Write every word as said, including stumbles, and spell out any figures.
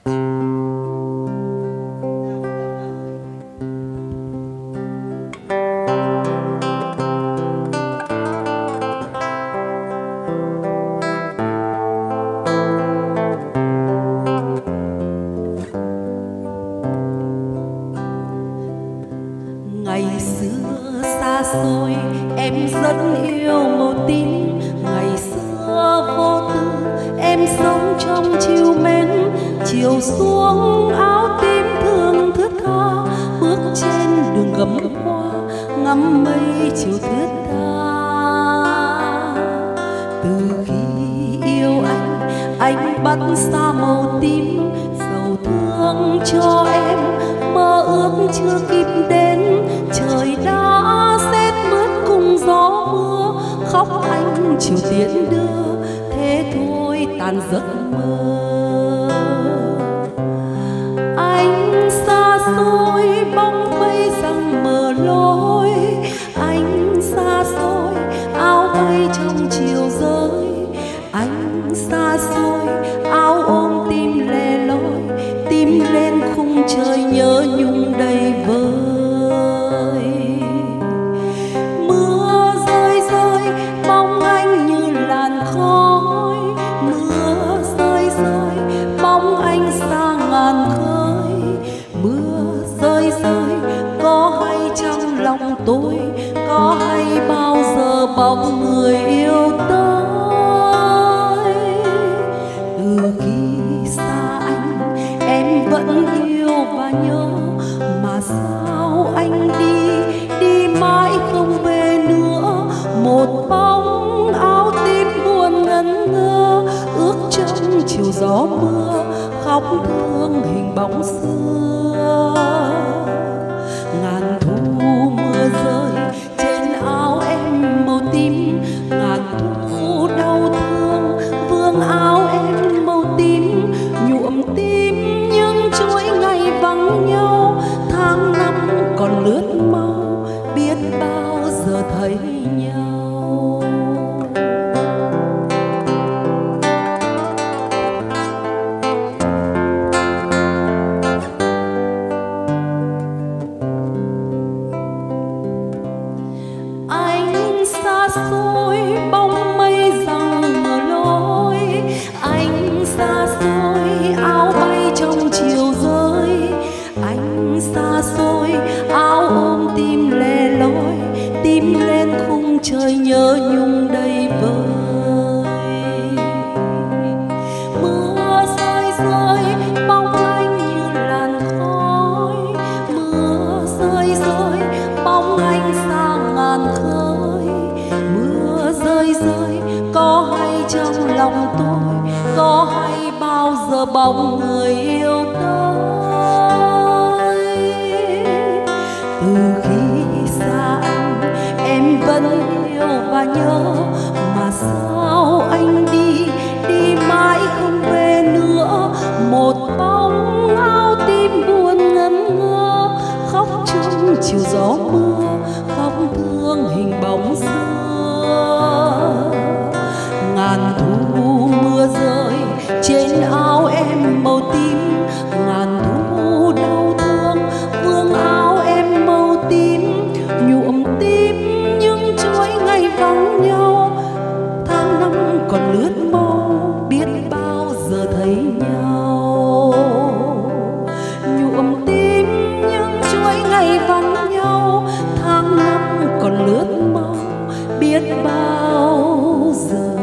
Ngày xưa xa xôi em rất yêu màu tím, ngày xưa vô tư em sống trong chiều mến. Chiều xuống áo tím thương thướt tha, bước trên đường gấm hoa ngắm mây chiều thướt tha. Từ khi yêu anh, anh bắt xa màu tím, sầu thương cho em mơ ước chưa kịp đến. Trời đã rét mướt cùng gió mưa, khóc anh chiều tiễn đưa, thế thôi tàn giấc mơ. Anh xa xôi bóng mây rằng mờ lối, anh xa xôi áo bay trong chiều rơi. Anh xa xôi áo ôm tim lẻ loi, tim lên khung trời nhớ nhung đầy vơi. Mưa rơi rơi bóng anh như làn khói, mưa rơi rơi bóng anh xa ngàn khơi. Mưa rơi rơi có hay trong lòng tôi, có hay bao giờ bóng người yêu tới. Từ khi xa anh em vẫn yêu và nhớ, mà sao anh đi đi mãi không về nữa. Một bóng áo tím buồn ngẩn ngơ, ước trong chiều gió mưa khóc thương hình bóng xưa. Ngàn thu mưa rơi trên áo em màu tím, ngàn thu đau thương vương áo em màu tím. Nhuộm tím những chuỗi ngày vắng nhau, tháng năm còn lướt mau, biết bao giờ thấy nhau. Anh xa xôi bóng mây rằng mờ lối, anh xa xôi áo bay trong chiều rơi. Anh xa xôi áo ôm tim lẻ loi, tim lên khung trời nhớ nhung đầy vơi. Mưa rơi rơi bóng anh như làn khói, mưa rơi rơi bóng anh xa ngàn khơi. Mưa rơi rơi có hay trong lòng tôi, có hay bao giờ bóng người yêu tới. Từ khi xa anh em vẫn yêu và nhớ, mà sao anh đi đi mãi không về nữa. Một bóng áo tím buồn ngẩn ngơ, khóc trong chiều gió mưa, khóc thương hình bóng xưa. Ngàn thu mưa rơi trên áo em màu tím, ngàn thu đau thương vương áo em màu tím. Nhuộm tím những chuỗi ngày vắng nhau, tháng năm còn lướt mau, biết bao giờ thấy nhau. Nhuộm tím những chuỗi ngày vắng nhau, tháng năm còn lướt mau, biết bao giờ